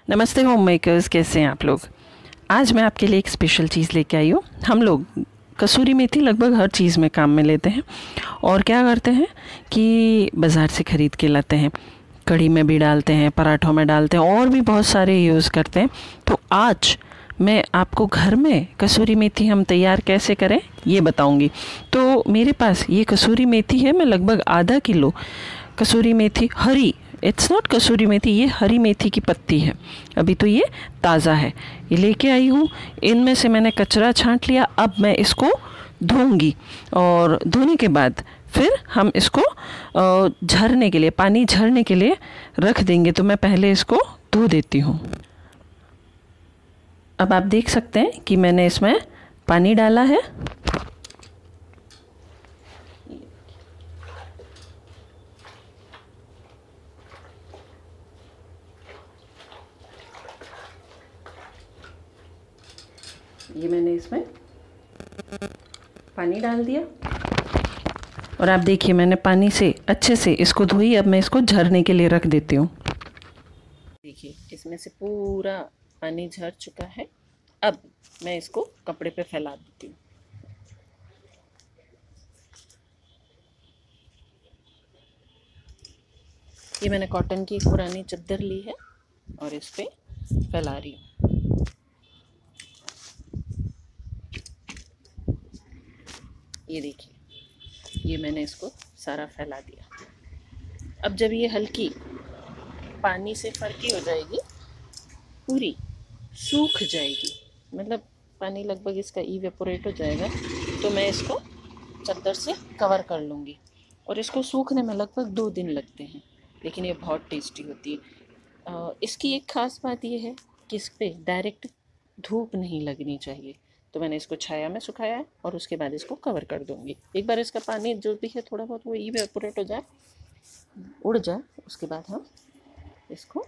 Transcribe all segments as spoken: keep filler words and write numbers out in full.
नमस्ते home makers, कैसे हैं आप लोग। आज मैं आपके लिए एक स्पेशल चीज़ लेके आई हूँ। हम लोग कसूरी मेथी लगभग हर चीज़ में काम में लेते हैं और क्या करते हैं कि बाज़ार से ख़रीद के लाते हैं, कढ़ी में भी डालते हैं, पराठों में डालते हैं और भी बहुत सारे यूज़ करते हैं। तो आज मैं आपको घर में कसूरी मेथी हम तैयार कैसे करें ये बताऊंगी। तो मेरे पास ये कसूरी मेथी है, मैं लगभग आधा किलो कसूरी मेथी हरी, इट्स नॉट कसूरी मेथी, ये हरी मेथी की पत्ती है, अभी तो ये ताज़ा है, ये लेके आई हूँ। इनमें से मैंने कचरा छांट लिया। अब मैं इसको धोऊंगी और धोने के बाद फिर हम इसको झरने के लिए, पानी झरने के लिए रख देंगे। तो मैं पहले इसको धो देती हूँ। अब आप देख सकते हैं कि मैंने इसमें पानी डाला है। ये मैंने इसमें पानी डाल दिया और आप देखिए मैंने पानी से अच्छे से इसको धोई। अब मैं इसको झरने के लिए रख देती हूँ। देखिए इसमें से पूरा पानी झर चुका है। अब मैं इसको कपड़े पे फैला देती हूँ। ये मैंने कॉटन की एक पुरानी चादर ली है और इस पे फैला रही हूँ। ये देखिए, ये मैंने इसको सारा फैला दिया। अब जब ये हल्की पानी से फरकी हो जाएगी, पूरी सूख जाएगी, मतलब पानी लगभग इसका इवेपोरेट हो जाएगा, तो मैं इसको चादर से कवर कर लूँगी। और इसको सूखने में लगभग दो दिन लगते हैं, लेकिन ये बहुत टेस्टी होती है। इसकी एक ख़ास बात ये है कि इस पर डायरेक्ट धूप नहीं लगनी चाहिए। तो मैंने इसको छाया में सुखाया है और उसके बाद इसको कवर कर दूँगी। एक बार इसका पानी जो भी है थोड़ा बहुत वो इवेपोरेट हो जाए, उड़ जाए, उसके बाद हम इसको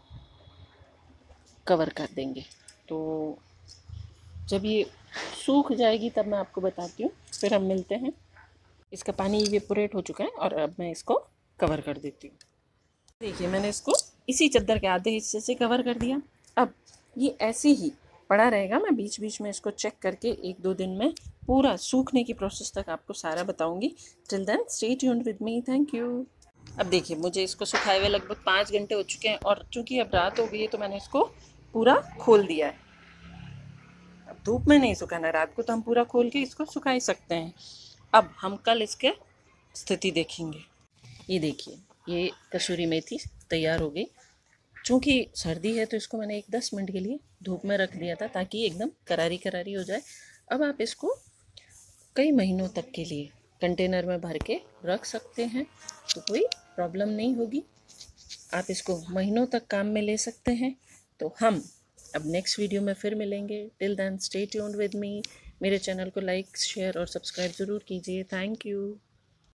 कवर कर देंगे। तो जब ये सूख जाएगी तब मैं आपको बताती हूँ, फिर हम मिलते हैं। इसका पानी इवेपोरेट हो चुका है और अब मैं इसको कवर कर देती हूँ। देखिए मैंने इसको इसी चादर के आधे हिस्से से कवर कर दिया। अब ये ऐसे ही पड़ा रहेगा। मैं बीच बीच में इसको चेक करके एक दो दिन में पूरा सूखने की प्रोसेस तक आपको सारा बताऊंगी। Till then stay tuned with me. Thank you. अब देखिए मुझे इसको सुखाए हुए लगभग पाँच घंटे हो चुके हैं और चूंकि अब रात हो गई है तो मैंने इसको पूरा खोल दिया है। अब धूप में नहीं सुखाना, रात को तो हम पूरा खोल के इसको सुखा ही सकते हैं। अब हम कल इसके स्थिति देखेंगे। ये देखिए ये कसूरी मेथी तैयार हो गई। चूँकि सर्दी है तो इसको मैंने एक दस मिनट के लिए धूप में रख दिया था ताकि एकदम करारी करारी हो जाए। अब आप इसको कई महीनों तक के लिए कंटेनर में भर के रख सकते हैं, तो कोई प्रॉब्लम नहीं होगी। आप इसको महीनों तक काम में ले सकते हैं। तो हम अब नेक्स्ट वीडियो में फिर मिलेंगे। Till then stay tuned with me. मेरे चैनल को लाइक, शेयर और सब्सक्राइब ज़रूर कीजिए। Thank you.